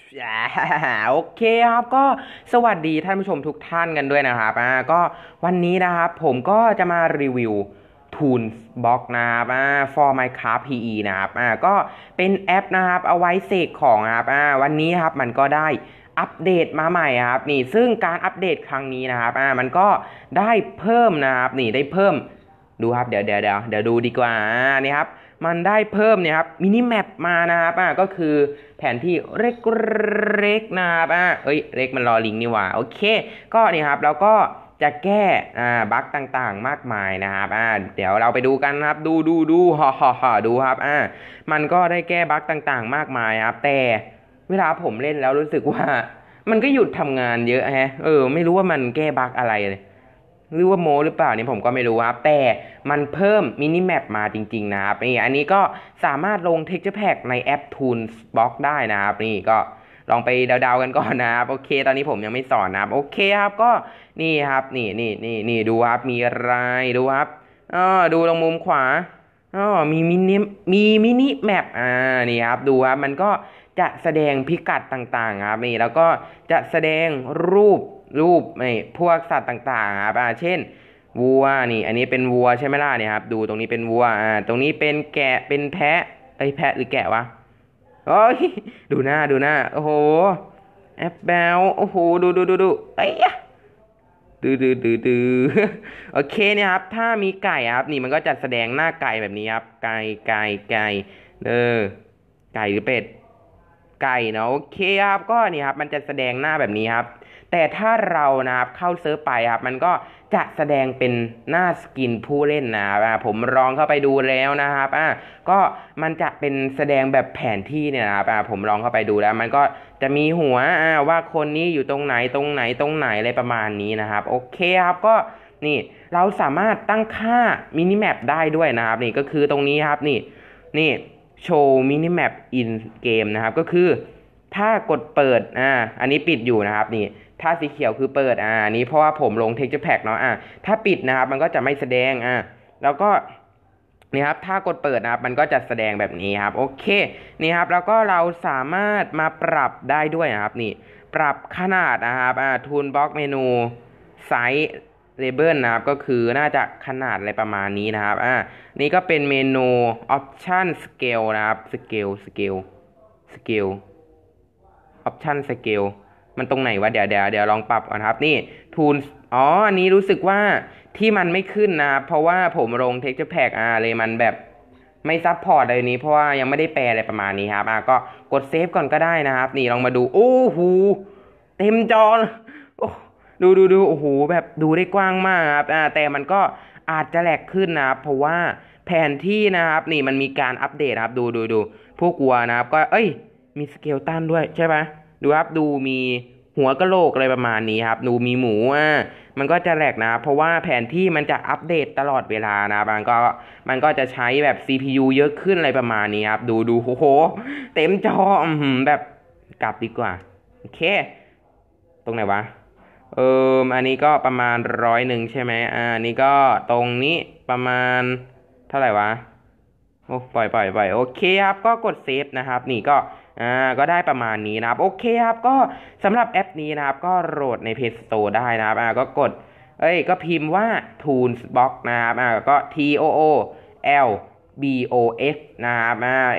อ่าโอเคครับก็สวัสดีท่านผู้ชมทุกท่านกันด้วยนะครับก็วันนี้นะครับผมก็จะมารีวิว Toolbox นะครับfor Minecraft PE นะครับก็เป็นแอปนะครับเอาไว้เสกของนะครับวันนี้ครับมันก็ได้อัปเดตมาใหม่ครับนี่ซึ่งการอัปเดตครั้งนี้นะครับมันก็ได้เพิ่มนะครับนี่ได้เพิ่มดูครับเดี๋ยวดูดีกว่านี่ครับ มันได้เพิ่มเนี่ยครับมินิแมปมานะครับก็คือแผนที่เล็กๆนะครับเอ้ยเล็กมันรอลิงนี่หว่าโอเคก็นี่ครับแล้วก็จะแก้บั๊กต่างๆมากมายนะครับเดี๋ยวเราไปดูกันนะครับดูฮ่าดูครับมันก็ได้แก้บั๊กต่างๆมากมายครับแต่เวลาผมเล่นแล้วรู้สึกว่ามันก็หยุดทำงานเยอะฮะไม่รู้ว่ามันแก้บั๊กอะไรเลย หรือว่าโมหรือเปล่านี่ผมก็ไม่รู้ครับแต่มันเพิ่มมินิแมปมาจริงๆนะครับนี่อันนี้ก็สามารถลง Texture Pack ในแอป Toolbox ได้นะครับนี่ก็ลองไปเดาๆกันก่อนนะครับโอเคตอนนี้ผมยังไม่สอนนะครับโอเคครับก็นี่ครับนี่ดูครับมีอะไรดูครับดูตรงมุมขวามีมินิแมปนี่ครับดูครับมันก็จะแสดงพิกัดต่างๆครับนี่แล้วก็จะแสดงรูปพวกสัตว์ต่างๆครับเช่นวัวนี่อันนี้เป็นวัวใช่ไหมล่ะเนี่ยครับดูตรงนี้เป็นวัวตรงนี้เป็นแกะเป็นแพะแพะหรือแกะวะโอ้ยดูหน้าโอ้โหแอปเบลโอ้โหดูไอ้ยะดูโอเคเนี่ยครับถ้ามีไก่ครับนี่มันก็จะแสดงหน้าไก่แบบนี้ครับไก่เออไก่หรือเป็ด ไก่เนาะโอเคครับก็นี่ครับมันจะแสดงหน้าแบบนี้ครับแต่ถ้าเรานะครับเข้าเซิร์ฟไปครับมันก็จะแสดงเป็นหน้าสกินผู้เล่นนะครับผมลองเข้าไปดูแล้วนะครับก็มันจะเป็นแสดงแบบแผนที่เนี่ยนะครับผมลองเข้าไปดูแล้วมันก็จะมีหัวว่าคนนี้อยู่ตรงไหนอะไรประมาณนี้นะครับโอเคครับก็นี่เราสามารถตั้งค่ามินิแมปได้ด้วยนะครับนี่ก็คือตรงนี้ครับนี่โชว์มินิแมปอินเกมนะครับก็คือถ้ากดเปิดอันนี้ปิดอยู่นะครับนี่ถ้าสีเขียวคือเปิดอันนี้เพราะว่าผมลง texture pack เนาะถ้าปิดนะครับมันก็จะไม่แสดงแล้วก็นี่ครับถ้ากดเปิดนะครับมันก็จะแสดงแบบนี้ครับโอเคนี่ครับแล้วก็เราสามารถมาปรับได้ด้วยนะครับนี่ปรับขนาดนะครับทูลบล็อกเมนูไซส์เลเบิลนะครับก็คือน่าจะขนาดอะไรประมาณนี้นะครับนี่ก็เป็นเมนู Option Scale นะครับ Scale Option Scale มันตรงไหนวะเดี๋ยวลองปรับก่อนครับนี่ Tools อันนี้รู้สึกว่าที่มันไม่ขึ้นนะเพราะว่าผมลง Texture Pack เลยมันแบบไม่ซับพอร์ตอะไรนี้เพราะว่ายังไม่ได้แปลอะไรประมาณนี้ครับก็กดเซฟก่อนก็ได้นะครับนี่ลองมาดูโอ้โหเต็มจอโอ้ดูโอ้โหแบบดูได้กว้างมากครับแต่มันก็อาจจะแหลกขึ้นนะครับเพราะว่าแผนที่นะครับนี่มันมีการอัปเดตครับดูพวกวัวนะครับก็มีสเกลตันด้วยใช่ไหมดูครับดูมีหัวกะโหลกอะไรประมาณนี้ครับดูมีหมูมันก็จะแหลกนะเพราะว่าแผนที่มันจะอัปเดตตลอดเวลานะมันก็จะใช้แบบ CPU เยอะขึ้นอะไรประมาณนี้ครับดูโอ้โหเต็มจอแบบกลับดีกว่าโอเคตรงไหนวะอันนี้ก็ประมาณ100ใช่ไหมอันนี้ก็ตรงนี้ประมาณเท่าไหร่วะโอ้ปล่อยโอเคครับก็กดเซฟนะครับนี่ก็ได้ประมาณนี้นะครับโอเคครับก็สำหรับแอปนี้นะครับก็โหลดใน Play Store ได้นะครับก็กดก็พิมพ์ว่า Toolbox นะครับก็ TOOLBOX นะครับ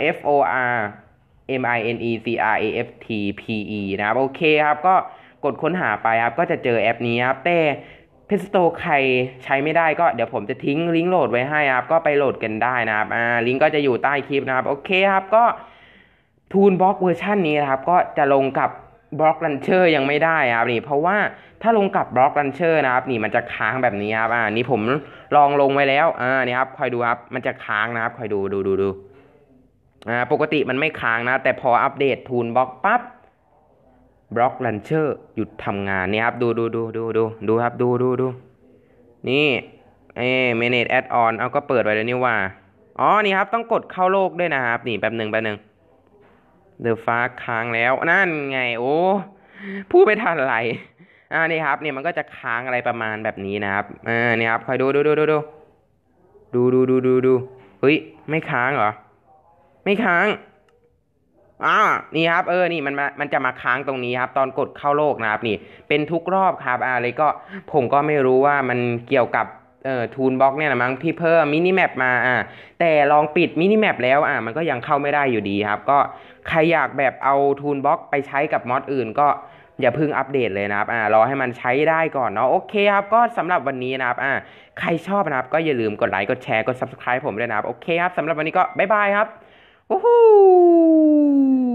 FORMINECRAFTPE นะครับโอเคครับก็กดค้นหาไปครับก็จะเจอแอปนี้ครับแต่เพจสโตร์ใครใช้ไม่ได้ก็เดี๋ยวผมจะทิ้งลิงก์โหลดไว้ให้ครับก็ไปโหลดกันได้นะครับลิงก์ก็จะอยู่ใต้คลิปนะครับโอเคครับก็ทูนบล็อกเวอร์ชันนี้นะครับก็จะลงกับบล็อกลันเชอร์ยังไม่ได้ครับนี่เพราะว่าถ้าลงกับบล็อกลันเชอร์นะครับนี่มันจะค้างแบบนี้ครับนี่ผมลองลงไว้แล้วนี่ครับคอยดูครับมันจะค้างนะครับคอยดูปกติมันไม่ค้างนะแต่พออัปเดตทูนบล็อกปั๊บบล็อกลันเชอร์หยุดทำงานนี่ครับดูครับดูนี่manage add on เอาก็เปิดไว้แล้วนี่ว่านี่ครับต้องกดเข้าโลกด้วยนะครับนี่แป๊บหนึ่งเดอะฟ้าค้างแล้วนั่นไงโอ้พูดไปทันไรนี่ครับเนี่ยมันก็จะค้างอะไรประมาณแบบนี้นะครับนี่ครับคอยดูเฮ้ยไม่ค้างเหรอไม่ค้างอ่านี่ครับนี่มันจะมาค้างตรงนี้ครับตอนกดเข้าโลกนะครับนี่เป็นทุกรอบครับเลยก็ผมก็ไม่รู้ว่ามันเกี่ยวกับทูนบ็อกเนี่ยนะมั้งพี่เพิ่มมินิแมปมาแต่ลองปิดมินิแมปแล้วมันก็ยังเข้าไม่ได้อยู่ดีครับก็ใครอยากแบบเอาทูนบ็อกไปใช้กับมอดอื่นก็อย่าเพิ่งอัปเดตเลยนะครับรอให้มันใช้ได้ก่อนเนาะโอเคครับก็สำหรับวันนี้นะครับใครชอบนะครับก็อย่าลืมกดไลค์กดแชร์กด subscribe ผมด้วยนะครับโอเคครับสำหรับวันนี้ก็บ๊ายบายครับ วู้ฮู้